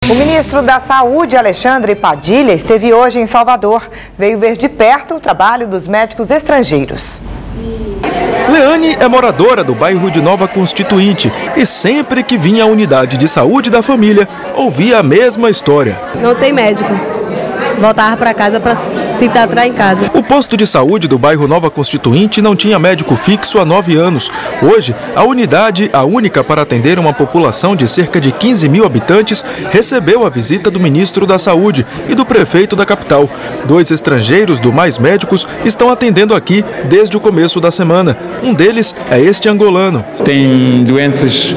O ministro da Saúde, Alexandre Padilha, esteve hoje em Salvador. Veio ver de perto o trabalho dos médicos estrangeiros. Leane é moradora do bairro de Nova Constituinte e sempre que vinha à unidade de saúde da família, ouvia a mesma história. Não tem médico. Voltava para casa para se tratar em casa. O posto de saúde do bairro Nova Constituinte não tinha médico fixo há 9 anos. Hoje, a unidade, a única para atender uma população de cerca de 15 mil habitantes, recebeu a visita do ministro da Saúde e do prefeito da capital. 2 estrangeiros do Mais Médicos estão atendendo aqui desde o começo da semana. Um deles é este angolano. Tem doenças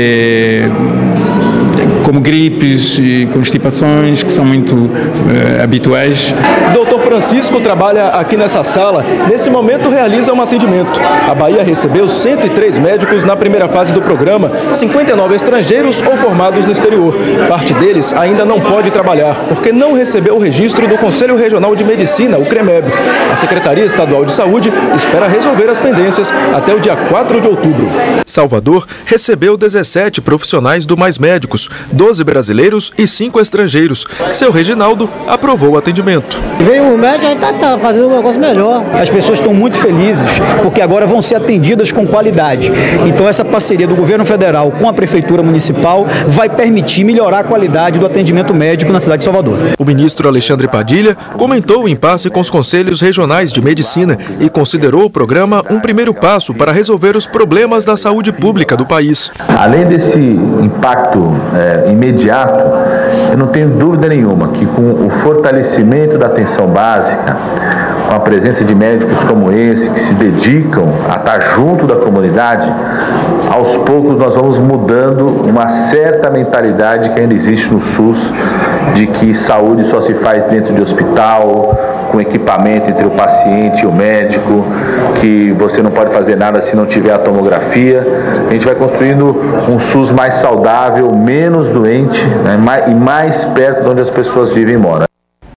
como gripes e constipações, que são muito habituais. O doutor Francisco trabalha aqui nessa sala. Nesse momento realiza um atendimento. A Bahia recebeu 103 médicos na primeira fase do programa, 59 estrangeiros ou formados no exterior. Parte deles ainda não pode trabalhar, porque não recebeu o registro do Conselho Regional de Medicina, o CREMEB. A Secretaria Estadual de Saúde espera resolver as pendências até o dia 4 de outubro. Salvador recebeu 17 profissionais do Mais Médicos, 12 brasileiros e 5 estrangeiros. Seu Reginaldo aprovou o atendimento. Veio o médico, a gente está fazendo um negócio melhor. As pessoas estão muito felizes, porque agora vão ser atendidas com qualidade. Então essa parceria do governo federal com a prefeitura municipal vai permitir melhorar a qualidade do atendimento médico na cidade de Salvador. O ministro Alexandre Padilha comentou o impasse com os conselhos regionais de medicina e considerou o programa um primeiro passo para resolver os problemas da saúde pública do país. Além desse impacto imediato, eu não tenho dúvida nenhuma que com o fortalecimento da atenção básica, com a presença de médicos como esse, que se dedicam a estar junto da comunidade, aos poucos nós vamos mudando uma certa mentalidade que ainda existe no SUS, de que saúde só se faz dentro de hospital, com equipamento entre o paciente e o médico, que você não pode fazer nada se não tiver a tomografia. A gente vai construindo um SUS mais saudável, menos doente, né, e mais perto de onde as pessoas vivem e moram.